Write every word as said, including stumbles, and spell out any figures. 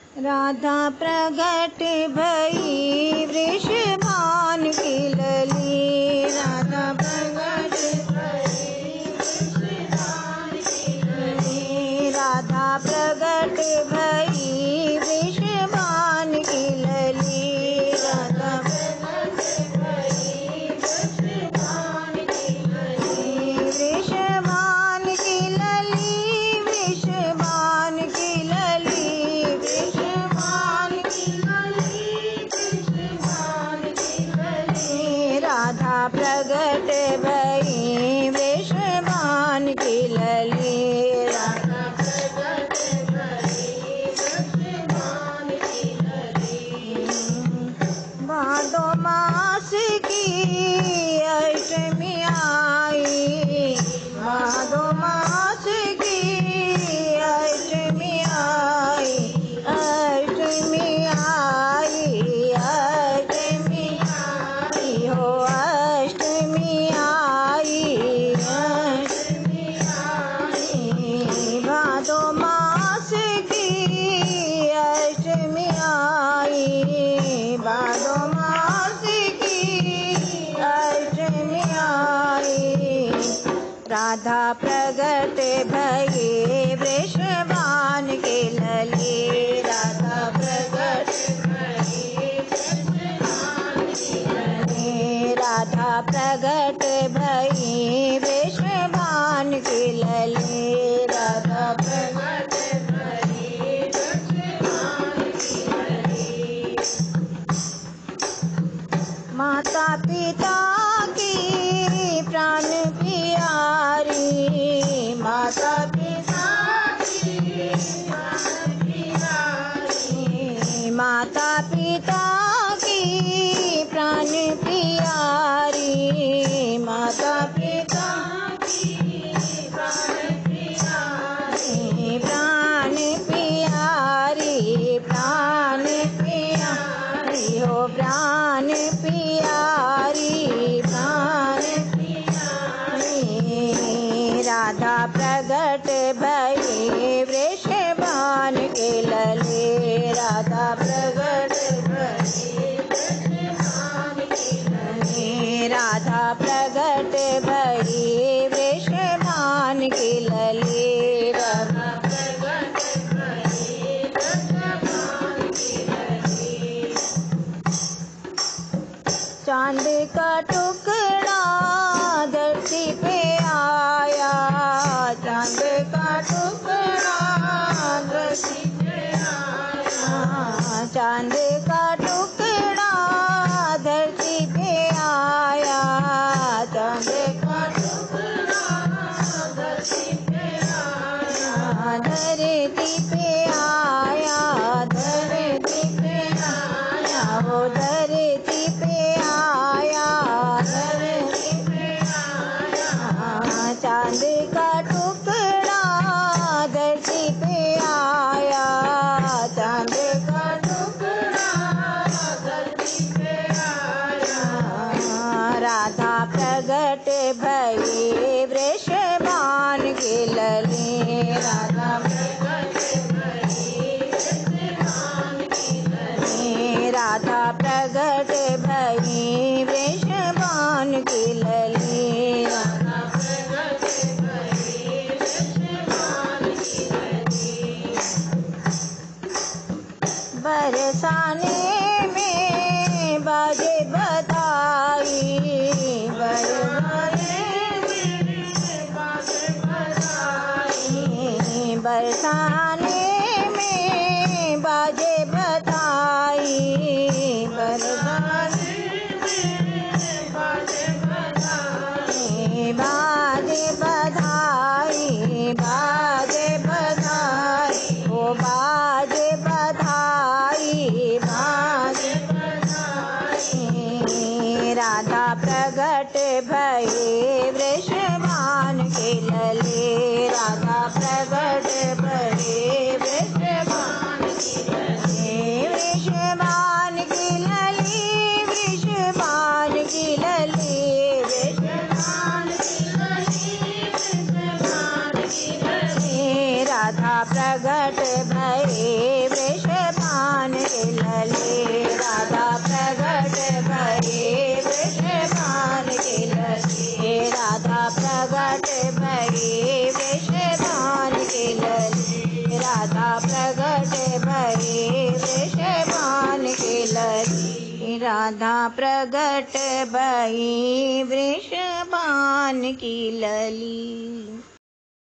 राधा प्रगट भई वृषभान की लली। राधा प्रगट भई वृषभान की लली। राधा प्रगट भई वृषभान की लली। राधा प्रगट भई वृषभान की लली। वृषभान की लली, वृषभान की लली, राधा प्रगट भई वृषभान की लली। राधा प्रगट भई वृषभान की लली। भादो मास की अष्टमी आई। भादो मास की अष्टमी आई। अष्टमी आई, अष्टमी आई हो, अष्टमी आई, अष्टमी आई। भादो मास की अष्टमी आई। भादो मास की अष्टमी आई। राधा प्रगट भई वृषभान के लली। राधा प्रगट भई वृषभान की लली। राधा प्रगट भई वृषभान की लली। राधा प्रगट भई वृषभान की लली। माता पिता की प्राण प्यारी। माता पिता की प्राण प्यारी। माता पिता की प्राण प्यारी। माता पिता की प्राण प्यारी। प्राण प्यारी, प्राण प्यारी हो, प्राण प्यारी, प्राण प्यारी। राधा प्रगट भई वृषभान के लली। राधा प्रगट भई वृषभान की लली। राधा प्रगट भई वृषभान की लली। राधा प्रगट भई वृषभान की लली। चांद का टुकड़ा धरती पे आया। चांद का टुकड़ा धरती पे आया। चांद का टुकड़ा धरती पे आया। चांद का टुकड़ा धरती पे आया। धरती पे आया, धरती पे आया हो, धरती पे आया, धरती पे आया। चांद का टुकड़ा धरती पे आया। चांद का टुकड़ा धरती पे आया। राधा प्रगट भई वृषभान की लली। राधा प्रगट भई वृषभान की लली। राधा प्रगट भई वृषभान की लली। राधा प्रगट भई वृषभान की लली। बरसाने में बाजे बधाई। बरसाने में बाजे बधाई। बरसाने में बाजे बधाई। बरसाने में बाजे बधाई। बाजे बधाई, बाजे बधाई ओ, बाजे बधाई, बाजे बधाई। राधा प्रगट भई वृषभान के लली। राधा प्रगट भई वृषभान की लली। वृषभान की लली, वृषभान की लली, वृषभान की लली, वृषभान की लली। राधा प्रगट भई वृषभान राधा प्रगट भये वृषभान के लली। राधा प्रगट भये वृषभान की लली।